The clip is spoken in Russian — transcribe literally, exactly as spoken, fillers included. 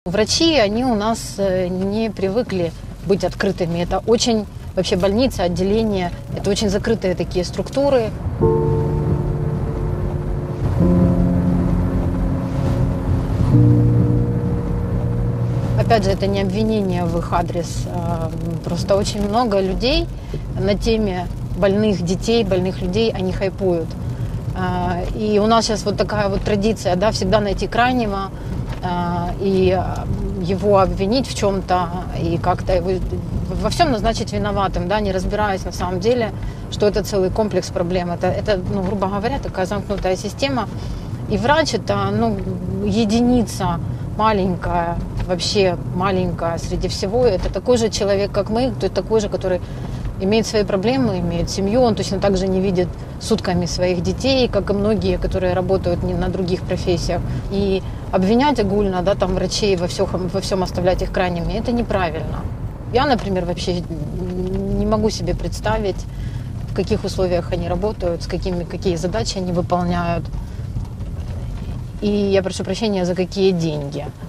Врачи, они у нас не привыкли быть открытыми. Это очень, вообще больница, отделение, это очень закрытые такие структуры. Опять же, это не обвинение в их адрес. Просто очень много людей на теме больных детей, больных людей, они хайпуют. И у нас сейчас вот такая вот традиция, да, всегда найти крайнего и его обвинить в чем-то, и как-то его во всем назначить виноватым, да, не разбираясь на самом деле, что это целый комплекс проблем. Это, это ну, грубо говоря, такая замкнутая система. И врач – это ну, единица маленькая, вообще маленькая среди всего. Это такой же человек, как мы, то есть такой же, который имеет свои проблемы, имеет семью. Он точно так же не видит сутками своих детей, как и многие, которые работают не на других профессиях. И обвинять огульно, да, там, врачей во всем, во всем оставлять их крайними – это неправильно. Я, например, вообще не могу себе представить, в каких условиях они работают, с какими, какие задачи они выполняют. И я прошу прощения, за какие деньги.